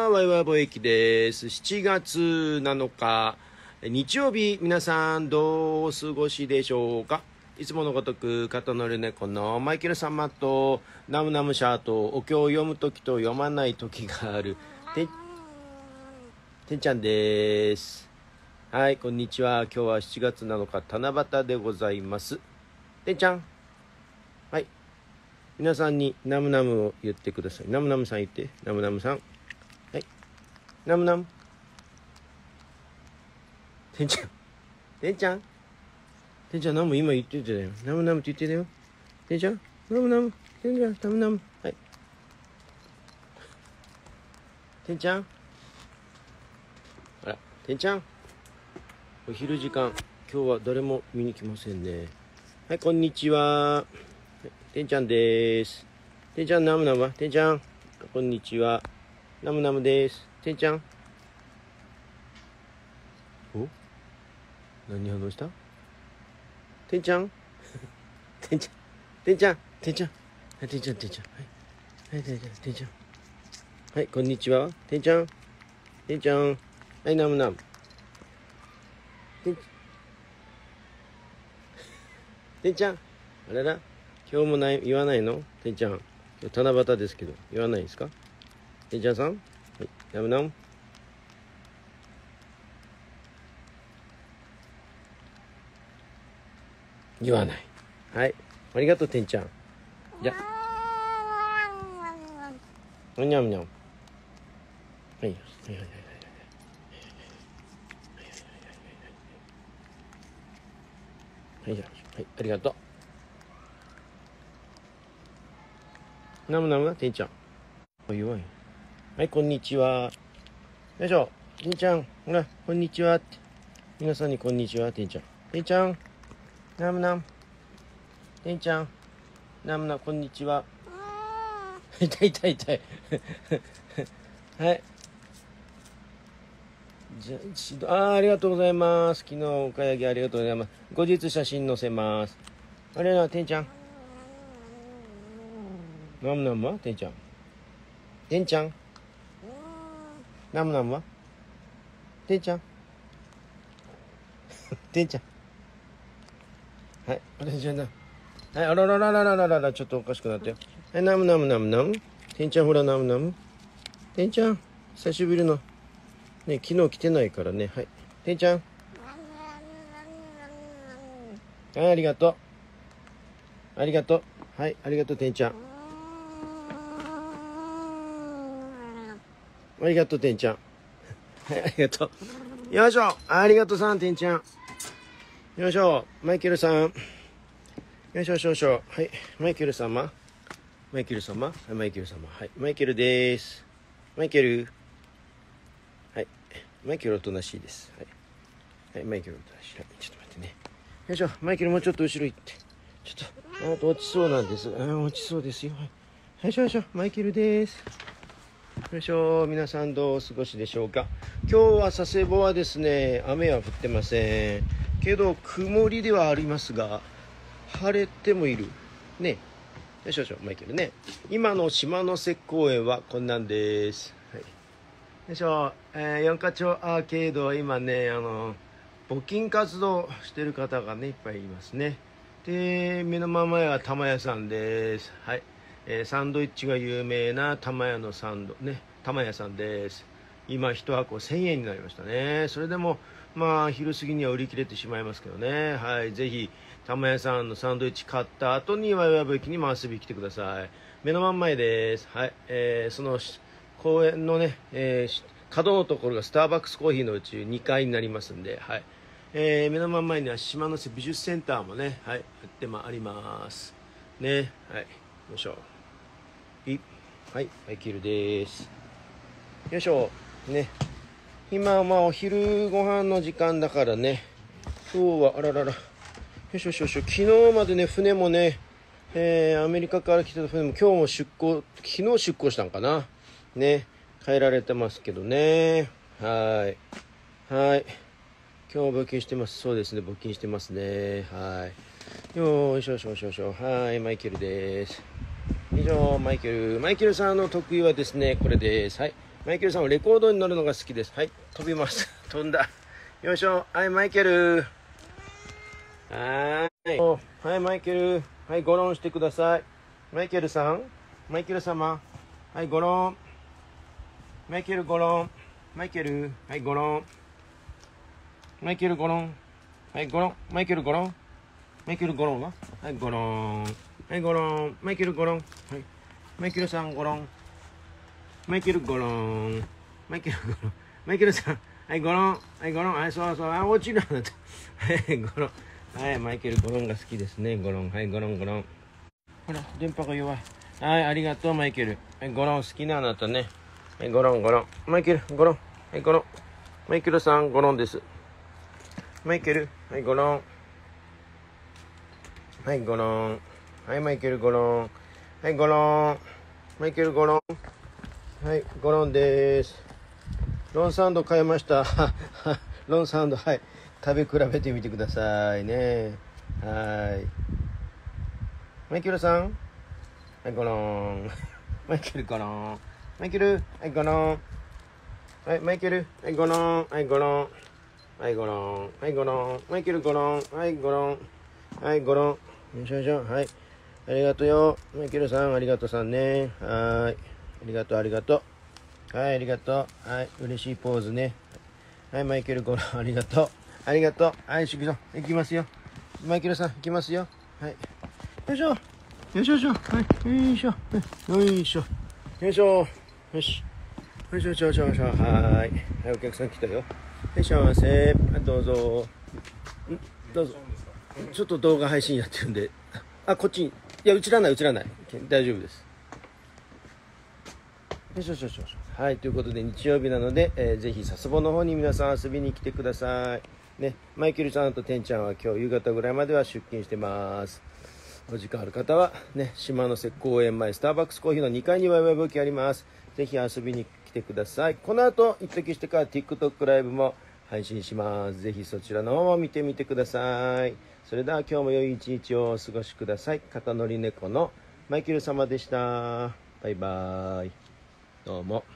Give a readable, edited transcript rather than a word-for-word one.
は、ワイワイ貿易です。7月7日、日曜日、皆さんどうお過ごしでしょうか。いつものごとく、肩のる猫のマイケル様と、ナムナムシャーと、お経を読むときと読まないときがある、てんちゃんです。はい、こんにちは。今日は7月7日、七夕でございます。てんちゃん。はい。皆さんにナムナムを言ってください。ナムナムさん言って。ナムナムさん。はい。ナムナム。てんちゃん。てんちゃん。てんちゃん、ナム今言ってたよ。ナムナムって言ってたよ。てんちゃん。ナムナム。てんちゃん。ナムナム。はい。てんちゃん。あら、てんちゃん。お昼時間。今日は誰も見に来ませんね。はい、こんにちは。てんちゃんです。てんちゃん、ナムナムはてんちゃん。こんにちは。ナムナムです。てんちゃん。お、何反応した？てんちゃん。てんちゃん。てんちゃん。てんちゃん。はい、てんちゃん、てんちゃん。はい。はい、てんちゃん、てんちゃん。はい、こんにちは。てんちゃん。てんちゃん。はい、ナムナム。てんちゃん。あらら。今日も言わないの？てんちゃん。今日七夕ですけど、言わないですか？てんちゃんさん。はい、ナムナム。言わない。はい。ありがとう、てんちゃん。じゃ。にゃんにゃん。はい。はいはいはいはい。はい、はい、ありがとう。ナムナムはてんちゃん。弱い。はい、こんにちは。よいしょ。てんちゃん。ほら、こんにちはって。皆さんにこんにちは、てんちゃん。てんちゃん。ナムナム。てんちゃん。ナムナム、こんにちは。痛い痛い痛い。はい。じゃありがとうございます。昨日お買い上げありがとうございます。後日写真載せます。あれな、てんちゃん。ナムナムはてんちゃん。てんちゃん。ナムナムはてんちゃん。てんちゃん。はい、あれじゃな。はい、あらららららららら、ちょっとおかしくなったよ。はい、ナムナムナムナム。てんちゃん、ほら、ナムナム。てんちゃん、久しぶりの。ね、昨日来てないからね。はい。てんちゃん。はい、ありがとう。ありがとう。はい、ありがとう、てんちゃん。ありがとう、てんちゃん。はい、ありがとう。よいしょ。ありがとうさん、てんちゃん。よいしょ。マイケルさん。よいしょよいしょよいしょ。はい。マイケル様。マイケル様。はい、マイケル様。はい。マイケルです。マイケル。はい。マイケルおとなしいです。はい。はい、マイケルおとなしい。はい。ちょっと待ってね。よいしょ。マイケルもうちょっと後ろ行って。ちょっと、あと落ちそうなんです。落ちそうですよ。はい。よいしょよいしょ。マイケルです。よいしょ。皆さんどうお過ごしでしょうか。今日は佐世保はですね、雨は降ってません。けど、曇りではありますが、晴れてもいる。ね。よいしょよいしょ、マイケルね。今の島の瀬公園はこんなんです。はい。よいしょ。四日町アーケードは今ね、募金活動してる方がね、いっぱいいますね。で、目の前は玉屋さんです。はい。サンドイッチが有名な玉屋のサンド、ね、玉屋さんです。今、1箱1000円になりましたね。それでも、まあ、昼過ぎには売り切れてしまいますけどね。はい。ぜひ、玉屋さんのサンドイッチ買った後に、ワイワイブ駅にも遊びに来てください。目の真ん前です。はい。その、公園のね、角のところがスターバックスコーヒーのうち2階になりますんで、はい。目の真ん前には島瀬美術センターもね、はい、あります。ね、はい。よいしょ。はい、マイケルです。よいしょ。ね。今はまあお昼ご飯の時間だからね。今日は、あららら。よいしょよいしょよいしょ。昨日までね、船もね、アメリカから来てた船も今日も昨日出港したんかな。ね。帰られてますけどね。はい。はい。今日募金してます。そうですね。募金してますね。はい。よいしょよいしょよいしょよいしょ。はい。マイケルです。以上、マイケルさんの得意はですね、これです。はい。 マイケルさんはレコードに乗るのが好きです。はい、飛びます。飛んだ。よいしょ。はい、マイケル。はい。はい、マイケル。はい、ゴロンしてください。マイケルさん。マイケル様。はい、ゴロン。マイケルゴロン。マイケル。はい、ゴロン。マイケルゴロン。はい、ゴロン。マイケルゴロン。マイケルゴロンな。はい、ゴロン。はい、ゴロン。マイケルゴロン。はい。マイケルさんゴロン。マイケルゴロン。マイケルゴロン。マイケルさん。はい、ゴロン。はい、ゴロン。はい、そうそう。あ、落ちるなった。はい、ゴロン。はい、マイケルゴロンが好きですね。ゴロン。はい、ゴロン、ゴロン。ほら、電波が弱い。はい、ありがとう、マイケル。はい、ゴロン好きなあなたね。はい、ゴロン、ゴロン。マイケル、ゴロン。はい、ゴロン。マイケルさん、ゴロンです。マイケル。はい、ゴロン。はい、ゴロン。はい、マイケル、ゴロン。はい、ゴロン。マイケル、ゴロン。はい、ゴロンです。ロンサウンド買いました。ロンサウンド、はい。食べ比べてみてくださいね。はい。マイケルさん。はい、ゴロン。マイケル、ゴロン。マイケル、はい、ゴロン。はい、マイケル、はい、ゴロン。はい、ゴロン。はい、ゴロン。はい、ゴロン。マイケル、ゴロン。はい、ゴロン。はい、ゴロン。よいしょよいしょ。はい。ありがとうよ。マイケルさん、ありがとうさんね。はい。ありがとう、ありがとう。はい、ありがとう。はい、嬉しいポーズね。はい、マイケル、ゴロン、ありがとう。ありがとう。はい、しきさん、行きますよ。マイケルさん、行きますよ。はい。よいしょ。よいしょよいしょ。はい。よいしょ。よいしょ。よいしょ。よし。よいしょよいしょよいしょよいしょ。はい。はい、お客さん来たよ。いらっしゃいませ。どうぞ。どうぞ。ちょっと動画配信やってるんで。あ、こっちに。いや、映らない、映らない。大丈夫です。よしよしよしよし。はい、ということで日曜日なので、ぜひ佐世保の方に皆さん遊びに来てください。ね、マイケルさんとてんちゃんは今日夕方ぐらいまでは出勤してます。お時間ある方はね、島の瀬公園前スターバックスコーヒーの2階にワイワイブーケあります。ぜひ遊びに来てください。この後、一時してから TikTok ライブも配信します。ぜひそちらの方も見てみてください。それでは今日も良い一日をお過ごしください。肩乗り猫のマイケル様でした。バイバーイ。どうも。